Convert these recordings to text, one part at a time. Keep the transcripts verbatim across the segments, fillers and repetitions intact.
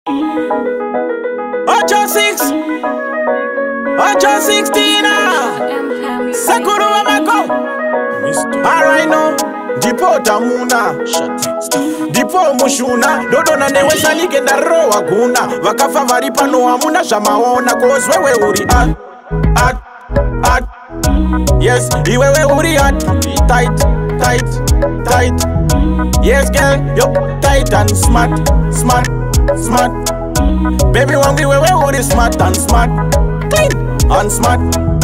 Ocho six, Ocho sixteen. Sakuru Amako. Alright now. Dipo tamuna. Dipo mushuna. Dodo na neweza ligenda roa guna. Wakafa varipa no amuna shamaona. Cause wewe uri at, at, at. Yes, iwewe uri at. Tight, tight, tight. Yes girl, yo tight and smart, smart, smart. Baby want we wewe uri smart and smart. Clean and smart.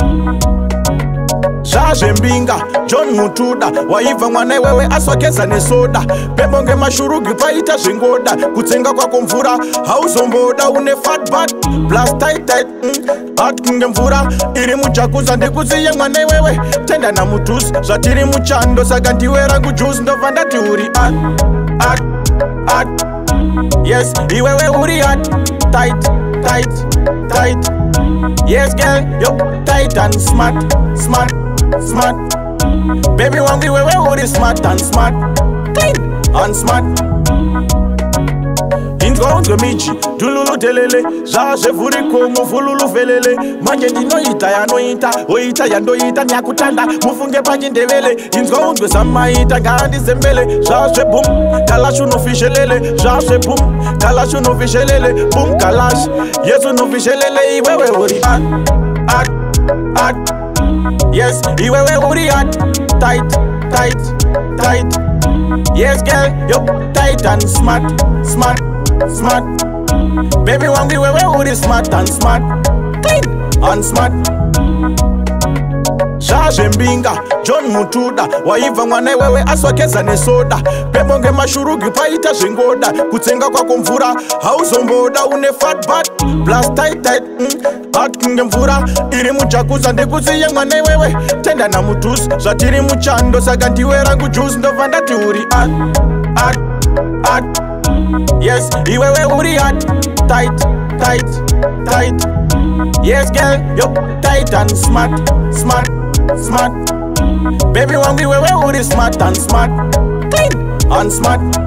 Shaje mbinga, John Mutuda. Waiva mwane wewe aswakeza ne soda. Pembonge mashurugi paita shingoda. Kutsenga kwa kumfura, hausomboda. Une fat bat, plus tight tight mm. Hat kunge mfura, iri muchakuza ndikuziye mwane wewe. Tenda na mutus, zatiri muchando. Sagantiwe rangu juice, ndo vanda tiuri at, at, at. Yes, iwewe uri at. Tight, tight, tight. Yes girl, yo tight and smart, smart, smart. Baby want we wewe uri smart and smart. Clean and smart. Ingo michi, tululu telele. Jaje vuri komo fululu felele. Manje ndino ita ya no ita. O ita ya ndo ita nyakutanda. Mufunge paji ndevele. Ingo undwe sama ita gandi zembele. Jaje boom, kalashu no fishelele. Jaje boom, kalashu no fishelele. Boom kalash, yesu no fishelele. Iwewe uri at, at, at. Yes, iwewe uri at. Tight, tight, tight. Yes girl, yo tight and smart, smart, smart. Baby want we wewe uri smart and smart. Clean and smart. Shaje mbinga, John Mutuda. Waiva mwane wewe aswakeza ne soda. Pembonge mashurugi paita shingoda. Kutsenga kwa kumfura, hausomboda. Une fat bat, plus tight tight mm. Hat kunge mfura, iri muchakuza ndikuziye mwane wewe. Tenda na mutus, zatiri muchando. Sagantiwe rangu juice, ndo vanda tiuri at, at, at. Yes, iwewe uri at. Tight, tight, tight. Yes girl, yo tight and smart, smart, smart. Baby want we wewe uri smart and smart. Clean and smart.